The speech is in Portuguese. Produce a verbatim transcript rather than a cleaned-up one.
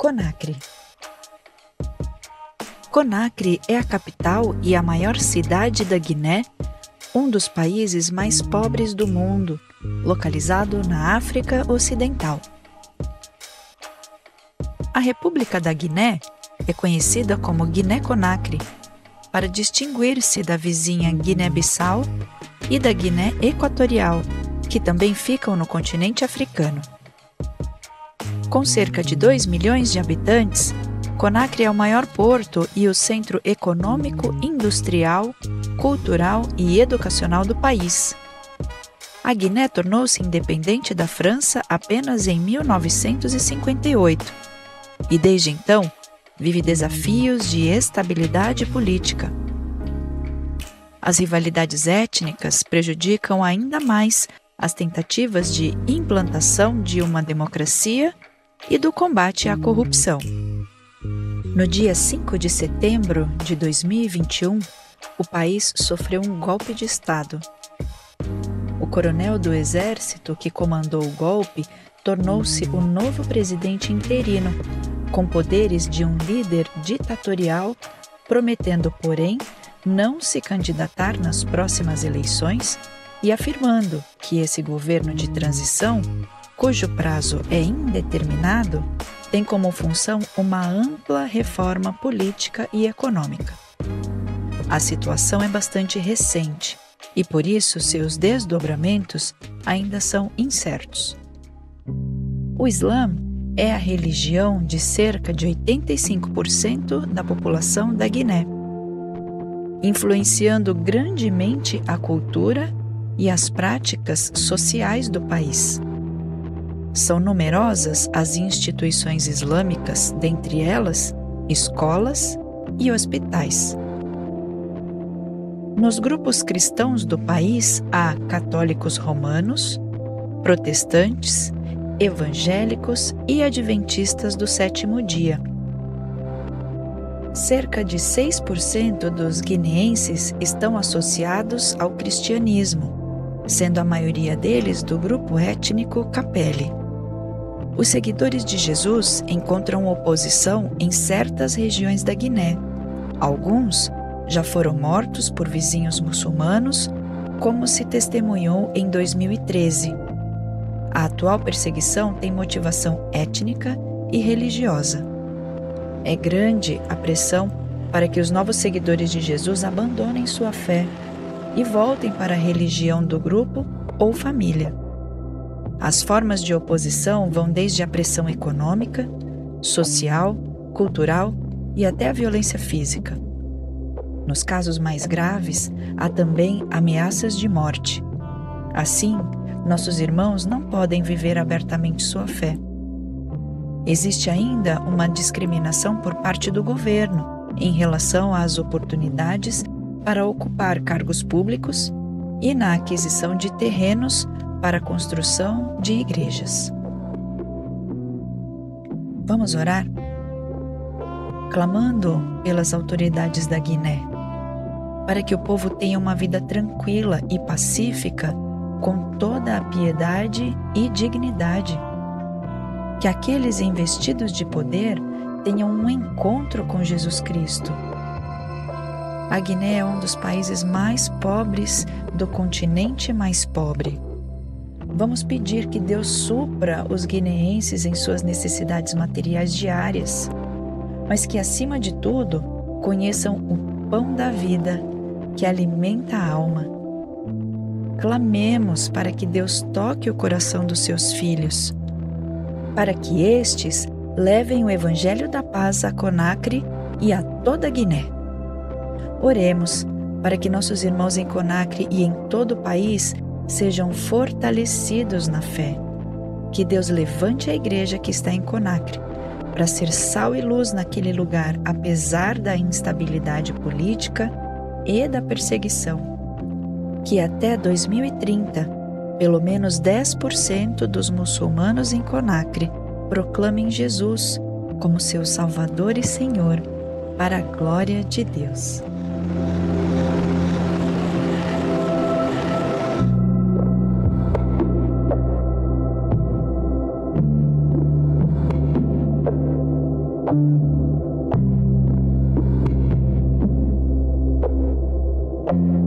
Conakry. Conakry é a capital e a maior cidade da Guiné, um dos países mais pobres do mundo, localizado na África Ocidental. A República da Guiné é conhecida como Guiné-Conakry, para distinguir-se da vizinha Guiné-Bissau e da Guiné Equatorial, que também ficam no continente africano. Com cerca de dois milhões de habitantes, Conakry é o maior porto e o centro econômico, industrial, cultural e educacional do país. A Guiné tornou-se independente da França apenas em mil novecentos e cinquenta e oito e, desde então, vive desafios de estabilidade política. As rivalidades étnicas prejudicam ainda mais as tentativas de implantação de uma democracia e do combate à corrupção. No dia cinco de setembro de dois mil e vinte e um, o país sofreu um golpe de Estado. O coronel do exército que comandou o golpe tornou-se o novo presidente interino, com poderes de um líder ditatorial, prometendo, porém, não se candidatar nas próximas eleições e afirmando que esse governo de transição, cujo prazo é indeterminado, tem como função uma ampla reforma política e econômica. A situação é bastante recente e, por isso, seus desdobramentos ainda são incertos. O Islã é a religião de cerca de oitenta e cinco por cento da população da Guiné, influenciando grandemente a cultura e as práticas sociais do país. São numerosas as instituições islâmicas, dentre elas escolas e hospitais. Nos grupos cristãos do país há católicos romanos, protestantes, evangélicos e adventistas do sétimo dia. Cerca de seis por cento dos guineenses estão associados ao cristianismo, sendo a maioria deles do grupo étnico Kapele. Os seguidores de Jesus encontram oposição em certas regiões da Guiné. Alguns já foram mortos por vizinhos muçulmanos, como se testemunhou em dois mil e treze. A atual perseguição tem motivação étnica e religiosa. É grande a pressão para que os novos seguidores de Jesus abandonem sua fé e voltem para a religião do grupo ou família. As formas de oposição vão desde a pressão econômica, social, cultural e até a violência física. Nos casos mais graves, há também ameaças de morte. Assim, nossos irmãos não podem viver abertamente sua fé. Existe ainda uma discriminação por parte do governo em relação às oportunidades para ocupar cargos públicos e na aquisição de terrenos para a construção de igrejas. Vamos orar? Clamando pelas autoridades da Guiné, para que o povo tenha uma vida tranquila e pacífica, com toda a piedade e dignidade. Que aqueles investidos de poder tenham um encontro com Jesus Cristo. A Guiné é um dos países mais pobres do continente mais pobre. Vamos pedir que Deus supra os guineenses em suas necessidades materiais diárias, mas que, acima de tudo, conheçam o pão da vida que alimenta a alma. Clamemos para que Deus toque o coração dos seus filhos, para que estes levem o Evangelho da Paz a Conakry e a toda a Guiné. Oremos para que nossos irmãos em Conakry e em todo o país sejam fortalecidos na fé. Que Deus levante a igreja que está em Conakry para ser sal e luz naquele lugar, apesar da instabilidade política e da perseguição. Que até dois mil e trinta, pelo menos dez por cento dos muçulmanos em Conakry proclamem Jesus como seu Salvador e Senhor, para a glória de Deus. Thank you.